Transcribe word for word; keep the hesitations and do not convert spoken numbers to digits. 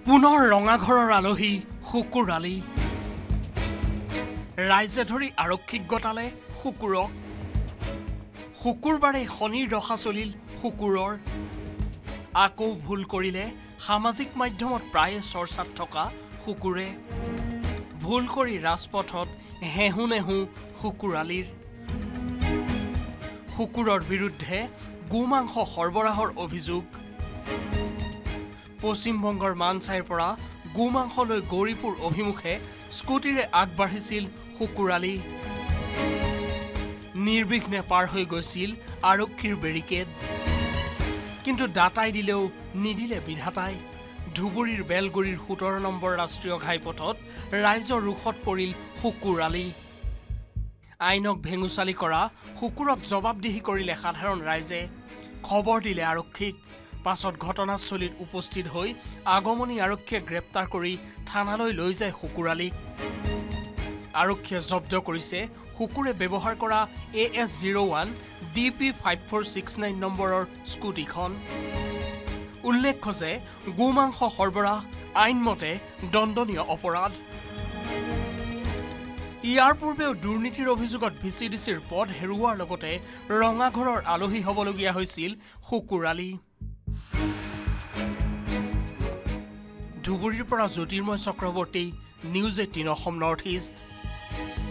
পুনৰ ৰঙা ঘৰৰ আলহী শুকুৰ আলী ৰাইজে ধৰি আৰক্ষীক গতালে শুকুৰক শুকুৰবাৰে শনিৰ দশা চলিল শুকুৰৰ আকৌ ভুল কৰিলে সামাজিক মাধ্যমত প্ৰায়ে চৰ্চাত থকা শুকুৰে ভুল কৰি ৰাজপথত হেহু নেহু শুকুৰ আলীৰ শুকুৰৰ বিৰুদ্ধে গোমাংস সৰবৰাহৰ অভিযোগ পশ্চিমবংগৰ মানসাইৰ পৰা গোমাংসলৈ গৌৰীপুৰ অভিমুখে স্কুটিৰে আগবাঢ়িছিল শুকুৰ আলী নিৰ্বিঘ্নে পাৰ হৈ গৈছিল আৰক্ষীৰ বেৰিকেড কিন্তু দাতাই দিলেও নিদিলে বিধাতাই ধুবুৰীৰ বেলগুৰিৰ সোতৰ নম্বৰ ৰাষ্ট্ৰীয় ঘাইপথত ৰাইজৰ ৰুখত পৰিল শুকুৰ আলী আইনক ভেঙুচালি কৰা শুকুৰক জবাবদিহি কৰিলে সাধাৰণ ৰাইজে খবৰ দিলে আৰক্ষীক পাছত ঘটনাস্থলীত উপস্থিত হৈ আগমনী আৰক্ষীয়ে গ্ৰেপ্তাৰ কৰি থানালৈ লৈ যায় শুকুৰ আলীক আৰক্ষীয়ে জব্দ কৰিছে শুকুৰে ব্যৱহাৰ কৰা A S zero' one D P five four six nine নম্বৰৰ স্কুটিখন উল্লেখ্য যে গোমাংস সৰবৰাহ আইনমতে দণ্ডনীয় অপৰাধ ইয়াৰ পূৰ্বেও দুৰ্নীতিৰ অভিযোগত ভি চি ডি চিৰ পদ হেৰুওৱাৰ লগতে ৰঙা ঘৰৰ আলহী হ'বলগীয়া হৈছিল শুকুৰ আলী ধুবুৰীৰ পৰা Jyotirmoy Chakraborty news eighteen Assam north east